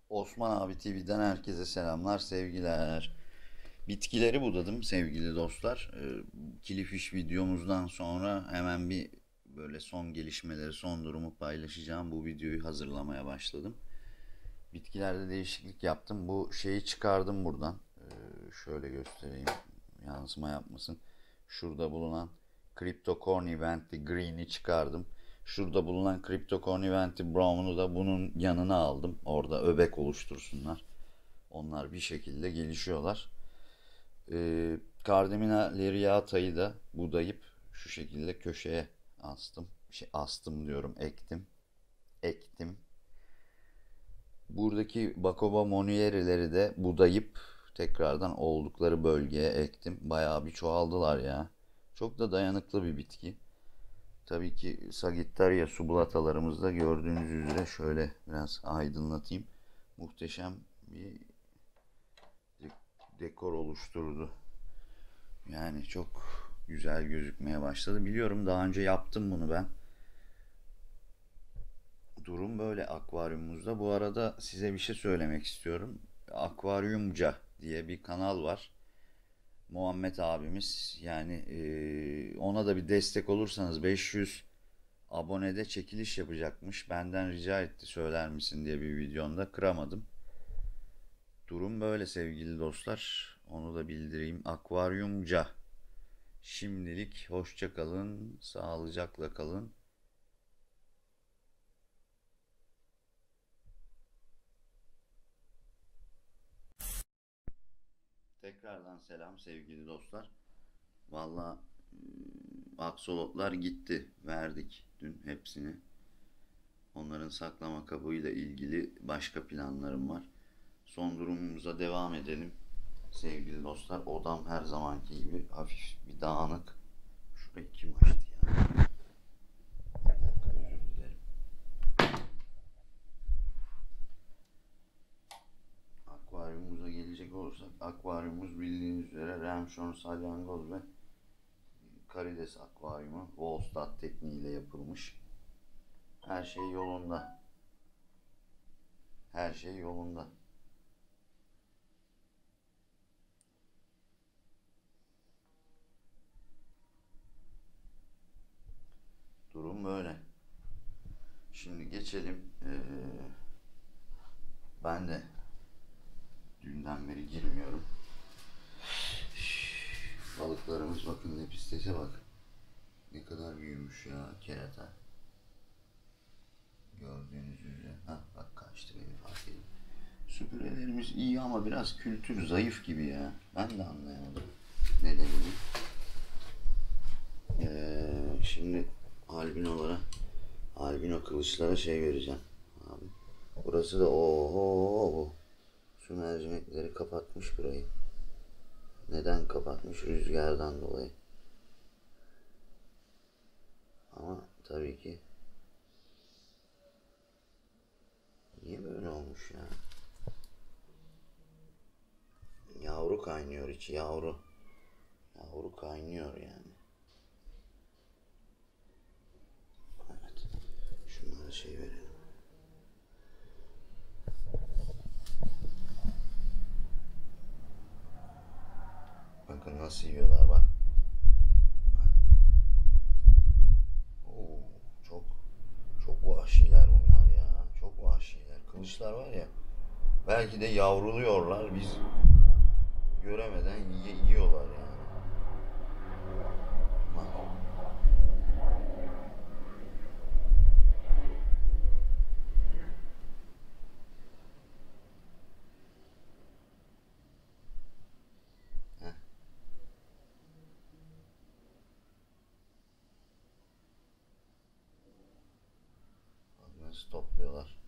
Osman abi TV'den herkese selamlar, sevgiler. Bitkileri budadım sevgili dostlar. Kilifiş videomuzdan sonra hemen bir böyle son gelişmeleri, son durumu paylaşacağım. Bu videoyu hazırlamaya başladım. Bitkilerde değişiklik yaptım. Bu şeyi çıkardım buradan. Şöyle göstereyim. Yansıma yapmasın. Şurada bulunan Cryptocorny Venti Green'i çıkardım. Şurada bulunan Cryptocorny Venti Brown'u da bunun yanına aldım. Orada öbek oluştursunlar. Onlar bir şekilde gelişiyorlar. Cardamina liriata'yı da budayıp şu şekilde köşeye astım. Astım diyorum, ektim. Ektim. Buradaki Bacoba monierileri de budayıp tekrardan oldukları bölgeye ektim. Bayağı bir çoğaldılar ya. Çok da dayanıklı bir bitki. Tabii ki Sagittaria subulatalarımızda gördüğünüz üzere şöyle biraz aydınlatayım. Muhteşem bir dekor oluşturdu. Yani çok güzel gözükmeye başladı. Biliyorum daha önce yaptım bunu ben. Durum böyle akvaryumumuzda. Bu arada size bir şey söylemek istiyorum. Akvaryumca diye bir kanal var. Muhammed abimiz yani ona da bir destek olursanız 500 abonede çekiliş yapacakmış. Benden rica etti söyler misin diye bir videomda kıramadım. Durum böyle sevgili dostlar. Onu da bildireyim. Akvaryumca. Şimdilik hoşça kalın, sağlıcakla kalın. Tekrardan selam sevgili dostlar. Valla aksolotlar gitti. Verdik dün hepsini. Onların saklama kabıyla ilgili başka planlarım var. Son durumumuza devam edelim. Sevgili dostlar, odam her zamanki gibi hafif bir dağınık. Şurayı kim açtı ya? Bir dakika, özür dilerim. Akvaryumumuza gelecek olursak, akvaryumumuz bildiğiniz üzere Remşon salyangoz ve karides akvaryumu Volstad tekniğiyle yapılmış. Her şey yolunda. Her şey yolunda. Durum böyle. Şimdi geçelim. Ben de dünden beri girmiyorum. Balıklarımız bakın, lepistese bak. Ne kadar büyümüş ya kerata. Gördüğünüz üzere. Ha bak, kaçtı, beni fark edin. Süpürelerimiz iyi ama biraz kültür zayıf gibi ya. Ben de anlayamadım nedenini. Şimdi albino kılıçlara şey vereceğim. Abi. Burası da oho. Su mercimekleri kapatmış burayı. Neden kapatmış? Rüzgardan dolayı. Ama tabii ki niye böyle olmuş ya? Yavru kaynıyor içi, yavru. Yavru kaynıyor yani. Evet. Şunlara şey verelim. Bakın nasıl yiyorlar bak. Oo, çok çok vahşiler bunlar ya. Çok vahşiler. Kılıçlar var ya. Belki de yavruluyorlar. Biz göremeden yiyorlar yani. Bak. Heh, bak nasıl topluyorlar.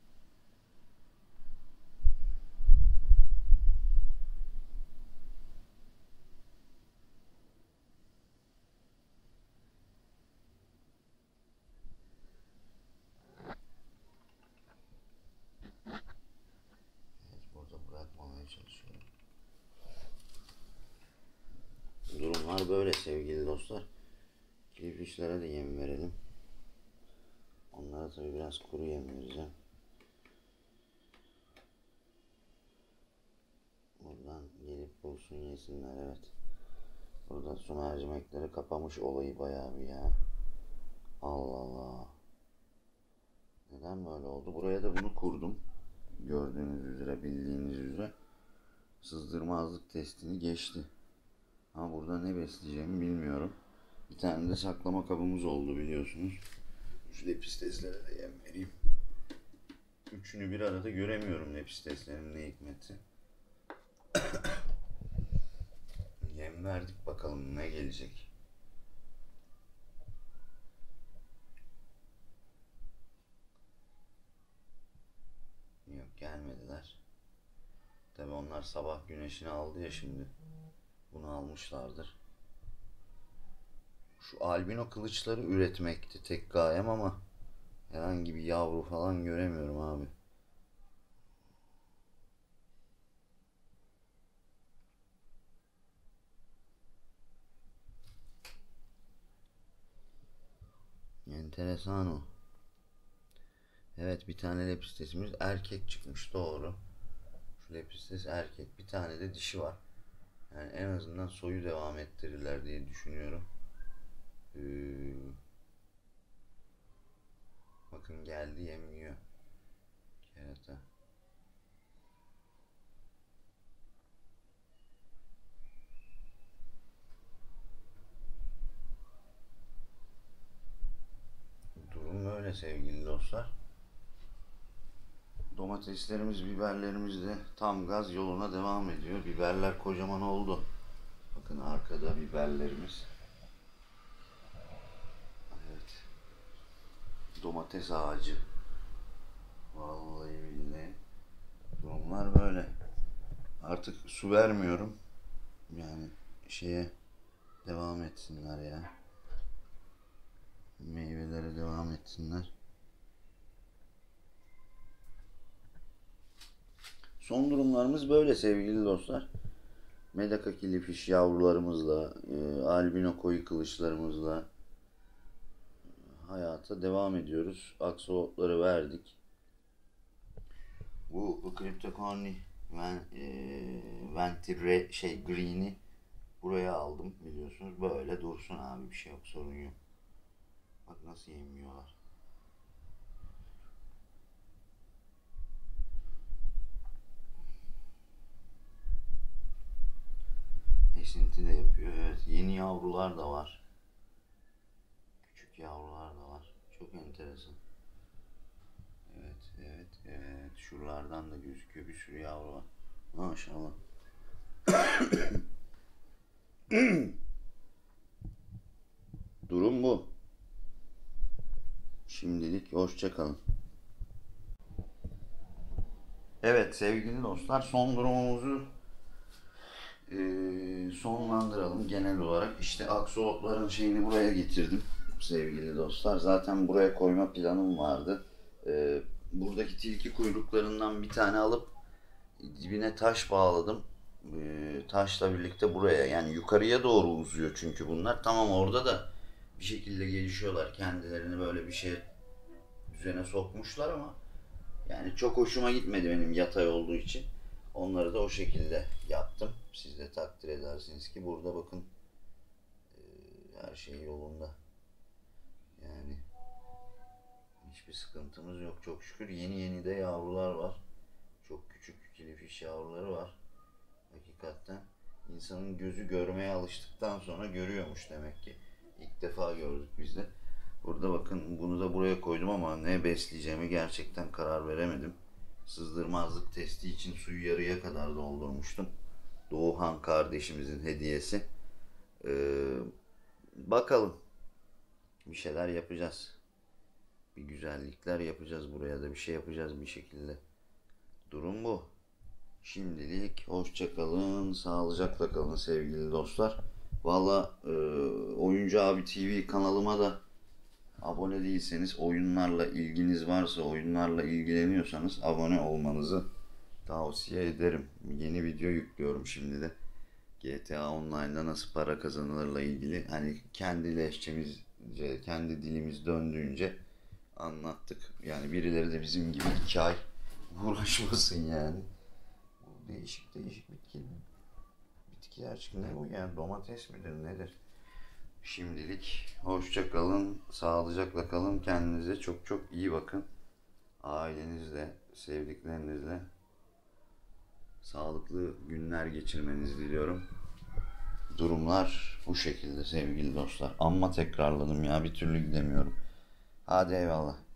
Evet, burada bırakmamaya çalışıyorum. Durumlar böyle sevgili dostlar. Kilifişlere de yem verelim. Onlara tabii biraz kuru yem vereceğim. Buradan gelip bulsun yesinler, evet. Burada su mercimekleri kapamış olayı bayağı bir ya. Allah Allah. Neden böyle oldu? Buraya da bunu kurdum. Gördüğünüz üzere, bildiğiniz üzere. Sızdırmazlık testini geçti. Ama burada ne besleyeceğimi bilmiyorum. Bir tane de saklama kabımız oldu biliyorsunuz. Şu lepistesleri de yem vereyim. Üçünü bir arada göremiyorum lepisteslerin ne hikmeti. Yem verdik, bakalım ne gelecek. Yok, gelmediler. Tabi onlar sabah güneşini aldı ya şimdi. Bunu almışlardır. Şu albino kılıçları üretmekti tek gayem ama herhangi bir yavru falan göremiyorum abi. Enteresan o. Evet, bir tane lepistesimiz erkek çıkmış, doğru. Şu lepistes erkek, bir tane de dişi var. Yani en azından soyu devam ettirirler diye düşünüyorum. Bakın geldi, yemiyor. Kerata. Durum böyle sevgili dostlar. Domateslerimiz, biberlerimiz de tam gaz yoluna devam ediyor. Biberler kocaman oldu. Bakın arkada biberlerimiz. Evet. Domates ağacı. Vallahi billahi. Durumlar böyle. Artık su vermiyorum. Yani şeye devam etsinler ya. Meyvelere devam etsinler. Son durumlarımız böyle sevgili dostlar. Medaka kilifiş yavrularımızla, albino koyu kılıçlarımızla hayata devam ediyoruz. Aksolotları verdik. Bu Cryptocorny Ventire Green'i buraya aldım biliyorsunuz. Böyle dursun abi, bir şey yok, sorun yok. Bak nasıl yemiyorlar. Esinti de yapıyor. Evet, yeni yavrular da var. Küçük yavrular da var. Çok enteresan. Evet, evet, evet. Şuralardan da gözüküyor, bir sürü yavru var. Maşallah. Durum bu. Şimdilik hoşça kalın. Evet sevgili dostlar, son durumumuzu sonlandıralım genel olarak. İşte aksolotların şeyini buraya getirdim sevgili dostlar. Zaten buraya koyma planım vardı. Buradaki tilki kuyruklarından bir tane alıp dibine taş bağladım. Taşla birlikte buraya, yani yukarıya doğru uzuyor çünkü bunlar. Tamam, orada da bir şekilde gelişiyorlar. Kendilerini böyle bir şey düzene sokmuşlar ama yani çok hoşuma gitmedi benim, yatay olduğu için. Onları da o şekilde yaptım. Siz de takdir edersiniz ki burada bakın her şey yolunda. Yani hiçbir sıkıntımız yok çok şükür. Yeni yeni de yavrular var. Çok küçük kilifiş yavruları var. Hakikaten insanın gözü görmeye alıştıktan sonra görüyormuş demek ki. İlk defa gördük biz de. Burada bakın, bunu da buraya koydum ama ne besleyeceğimi gerçekten karar veremedim. Sızdırmazlık testi için suyu yarıya kadar doldurmuştum. Doğuhan kardeşimizin hediyesi. Bakalım. Bir şeyler yapacağız. Bir güzellikler yapacağız. Buraya da bir şey yapacağız bir şekilde. Durum bu. Şimdilik hoşça kalın, sağlıcakla kalın sevgili dostlar. Valla Oyuncu Abi TV kanalıma da abone değilseniz, oyunlarla ilginiz varsa, oyunlarla ilgileniyorsanız abone olmanızı tavsiye ederim. Yeni video yüklüyorum şimdi de. GTA Online'da nasıl para kazanılırla ilgili, hani kendi lehçemizce, kendi dilimiz döndüğünce anlattık. Yani birileri de bizim gibi 2 ay uğraşmasın yani. değişik değişik bitkiler çıkıyor. Ne bu yani, domates midir nedir? Şimdilik hoşça kalın, sağlıcakla kalın, kendinize çok çok iyi bakın. Ailenizle, sevdiklerinizle sağlıklı günler geçirmenizi diliyorum. Durumlar bu şekilde sevgili dostlar. Amma tekrarladım ya, bir türlü gidemiyorum. Hadi eyvallah.